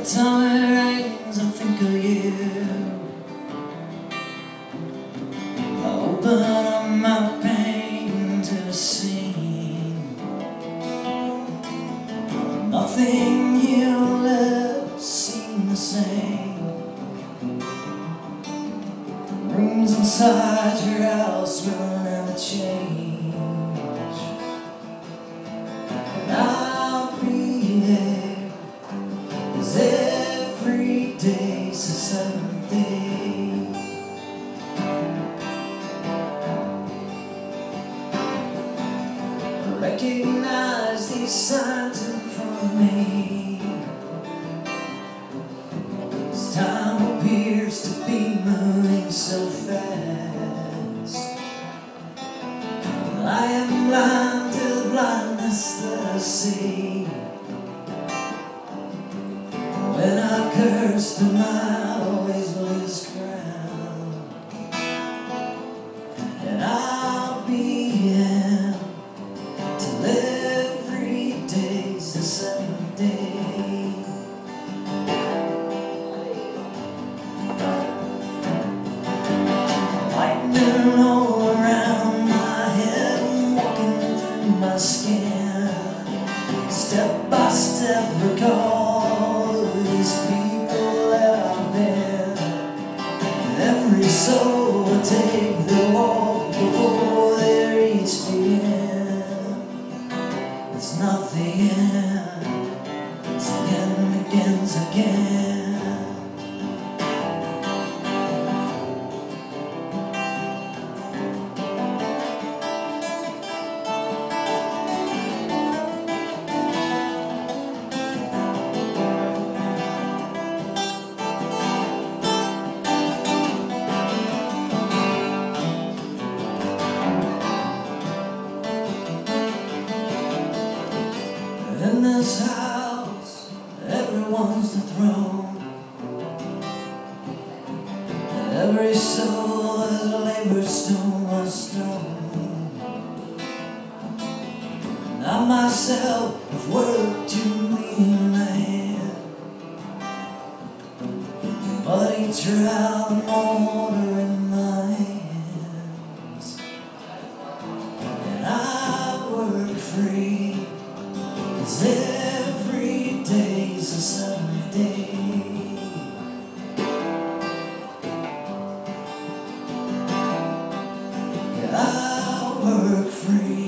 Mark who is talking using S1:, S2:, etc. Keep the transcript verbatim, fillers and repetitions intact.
S1: time it rains, I think of you. I open up my pain to the scene. Nothing here will ever seem the same. The rooms inside your house will never change. And I'll be there, 'cause every day's a Saturday. I recognize these signs in front of me. As time appears to be moving so fast, I am blind to the blindness that I see. When I curse them, I always lose ground. And I'll be in till every day's the Saturday. Lightning all around my head, walking through my skin. Step by step, recall these people that I've been. Every soul will take the walk before they reach the end. It's not the end, it's the end begins again. In this house, everyone's the throne. Every soul is a labor stone by stone. And I myself have worked to meet man, but each round I'm older in my hands. And I work free, 'cause every day's a Saturday. Yeah, I work free.